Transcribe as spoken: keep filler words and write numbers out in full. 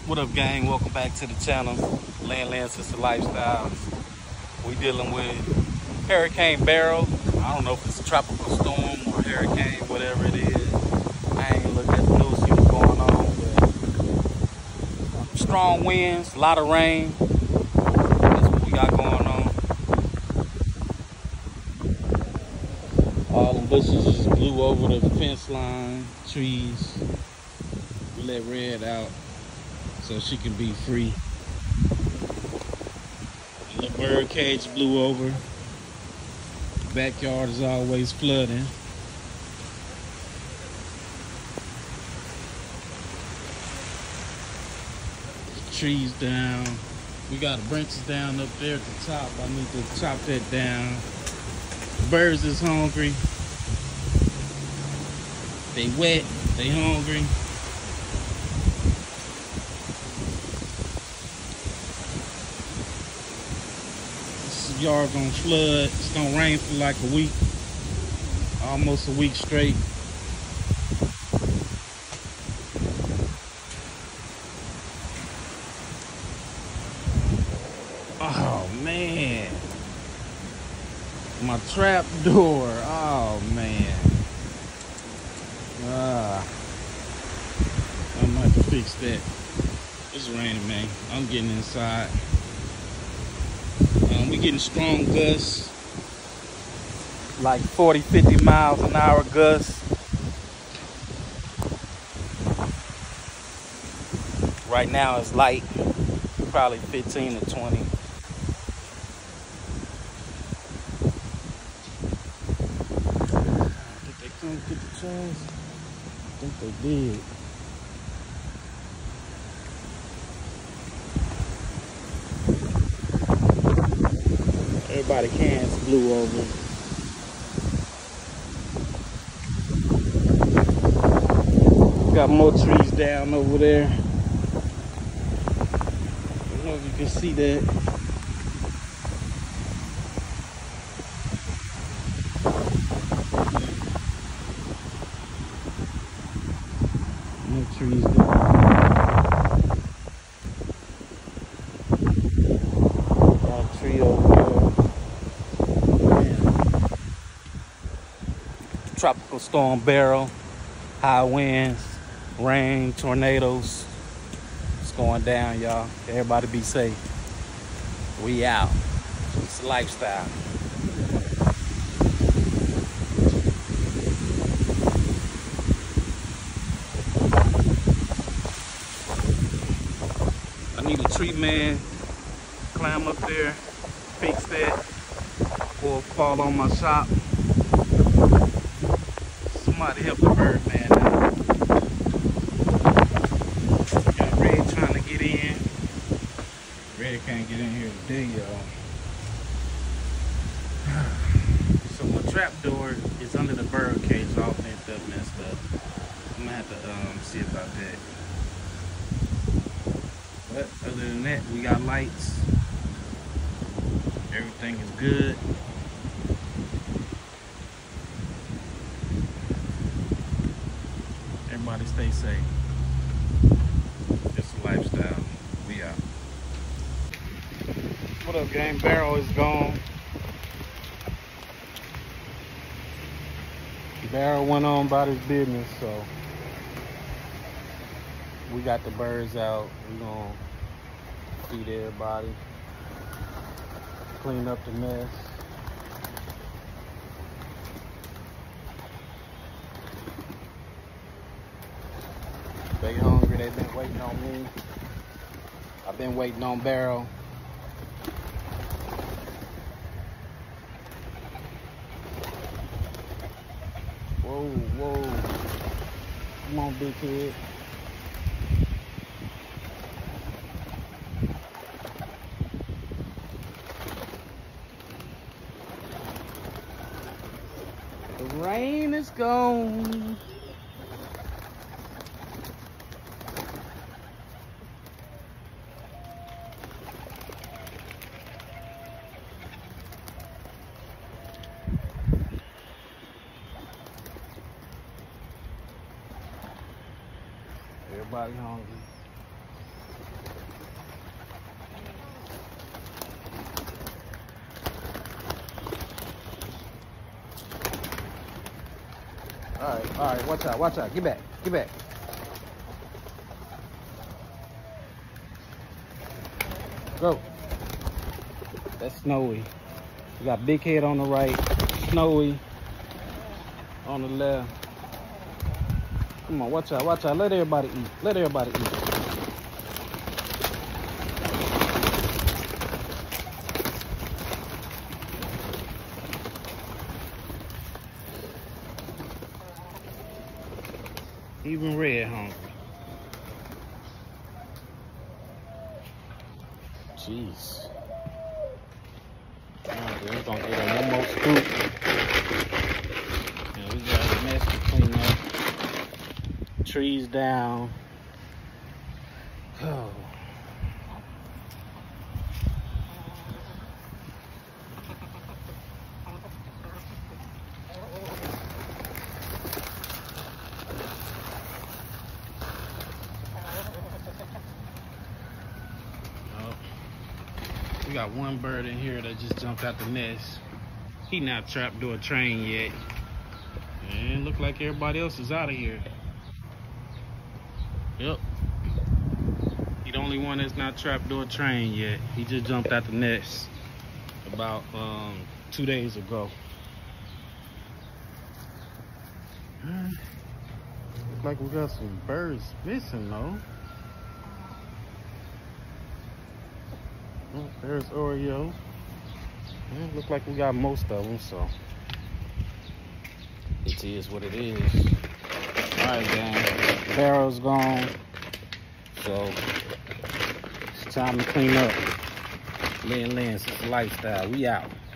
What up, gang? Welcome back to the channel, Land Land Sister Lifestyles. We dealing with Hurricane Beryl. I don't know if it's a tropical storm or hurricane, whatever it is. I ain't looked at the news, see what's going on, but strong winds, a lot of rain. That's what we got going on. All the bushes just blew over the fence line, trees. We let Red out so she can be free. The little bird cage blew over. Backyard is always flooding. The trees down. We got branches down up there at the top. I need to chop that down. Birds is hungry. They wet, they hungry. This yard gonna flood. It's gonna rain for like a week, almost a week straight. Oh man, my trap door. Oh man. Ah, I might have to fix that. It's raining, man. I'm getting inside. Um, we getting strong gusts, like forty, fifty miles an hour gusts. Right now it's light, probably fifteen to twenty. Did they come get the chance? I think they did. Everybody cans blew over. Got more trees down over there. I don't know if you can see that. More trees down. Got a tree over there. Tropical storm Beryl, high winds, rain, tornadoes. It's going down, y'all. Everybody be safe. We out. It's a lifestyle. I need a tree man. Climb up there, fix that, or fall on my shop. Somebody help the bird man out. Got Red trying to get in. Red can't get in here today, y'all. So my trap door is under the bird cage, all bent up, messed up. I'm gonna have to um, see about that. But other than that, we got lights. Everything is good. Everybody stay safe. It's a lifestyle. We out. What up, gang? Beryl is gone. Beryl went on about his business, so we got the birds out. We gonna feed everybody, clean up the mess. They hungry, they've been waiting on me. I've been waiting on Beryl. Whoa, whoa. Come on, big kid. The rain is gone. Everybody hungry. All right, all right, watch out, watch out. Get back, get back. Go. That's Snowy. We got Big Head on the right, Snowy on the left. Come on, watch out, watch out. Let everybody eat. Let everybody eat. Even Red hungry. Jeez. Alright, we're gonna get her one more scoop. And we got a mess to clean up. Trees down. Oh. We got one bird in here that just jumped out the nest. He not trapped to a train yet. And look like everybody else is out of here. Yep. He the only one that's not trapped to a train yet. He just jumped out the nest about um, two days ago. Huh. Look like we got some birds missing though. Oh, there's Oreo. Yeah, look like we got most of them, so it is what it is. All right, gang. Barrel's gone, so it's time to clean up. Lynn Lance, it's a lifestyle. We out.